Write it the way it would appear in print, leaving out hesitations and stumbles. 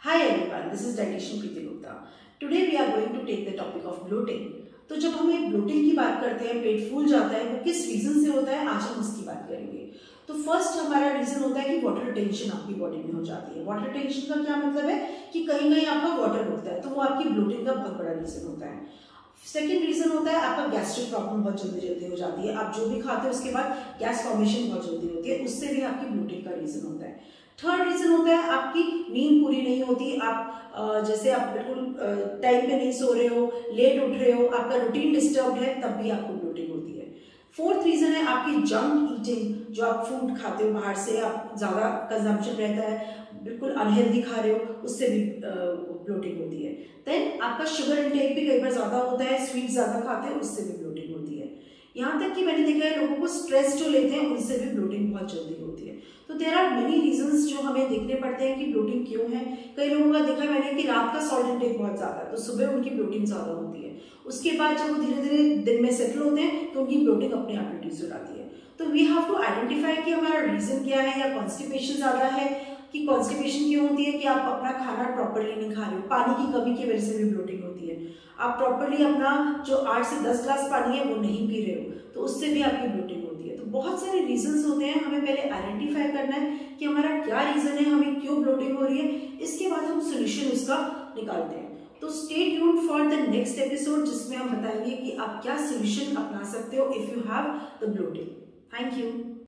Hi everyone, this is dietitian Preeti Gupta. Today we are going to take the topic of bloating. तो जब हमें bloating की बात करते हैं, पेट फूल जाता है, वो किस रीजन से होता है, आज हम उसकी बात करेंगे। तो फर्स्ट हमारा रीजन होता है कि वाटर रिटेंशन आपकी बॉडी में हो जाती है। वाटर रिटेंशन का क्या मतलब है कि कहीं कहीं आपका वाटर रुकता है, तो वो आपकी ब्लोटिंग का बहुत बड़ा रीजन होता है। सेकेंड रीजन होता है आपका गैस्ट्रिक प्रॉब्लम बहुत जल्दी जल्दी हो जाती है। आप जो भी खाते हो उसके बाद गैस फॉर्मेशन बहुत जल्दी होती है, उससे भी आपकी ब्लोटिंग का रीजन होता है। थर्ड रीजन होता है आपकी नींद पूरी नहीं होती, आप जैसे आप बिल्कुल टाइम पे नहीं सो रहे हो, लेट उठ रहे हो, आपका रूटीन डिस्टर्ब्ड है, तब भी आपको ब्लोटिंग होती है। फोर्थ रीजन है आपकी जंक ईटिंग, जो आप फूड खाते हो बाहर से, आप ज्यादा कंजम्पशन रहता है, बिल्कुल अनहेल्दी खा रहे हो, उससे भी ब्लोटिंग होती है। देन आपका शुगर इंटेक भी कई बार ज्यादा होता है, स्वीट ज्यादा खाते हो, उससे भी ब्लोटिंग होती है। यहाँ तक कि मैंने देखा है लोगों को स्ट्रेस जो लेते हैं उनसे भी ब्लोटिंग बहुत जल्दी होती है। तो देयर आर मेनी रीजंस जो हमें देखने पड़ते हैं कि ब्लोटिंग क्यों है। कई लोगों का देखा मैंने कि रात का सॉल्ट इंटेक बहुत ज्यादा है, तो सुबह उनकी ब्लोटिंग ज्यादा होती है। उसके बाद जब वो धीरे धीरे दिन में सेटल होते हैं तो उनकी ब्लोटिंग अपने आप रिड्यूस हो जाती है। तो वी हैव टू आइडेंटिफाई कि हमारा रीजन क्या है, या कॉन्स्टिपेशन ज्यादा है कि कॉन्स्टिपेशन क्यों होती है कि आप अपना खाना प्रॉपरली नहीं खा रहे हो, पानी की कमी की वजह से भी ब्लोटिंग होती है। आप प्रॉपरली अपना जो 8 से 10 ग्लास पानी है वो नहीं पी रहे हो, तो उससे भी आपकी ब्लोटिंग होती है। तो बहुत सारे रीजंस होते हैं, हमें पहले आइडेंटिफाई करना है कि हमारा क्या रीजन है, हमें क्यों ब्लोटिंग हो रही है, इसके बाद हम सोल्यूशन उसका निकालते हैं। तो stay tuned for the next episode, जिसमें हम बताएंगे कि आप क्या सोल्यूशन अपना सकते हो if you have the bloating. Thank you.